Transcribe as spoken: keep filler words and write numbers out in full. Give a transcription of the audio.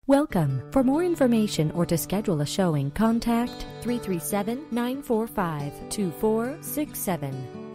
Welcome. For more information or to schedule a showing, contact three three seven, nine four five, two four six seven.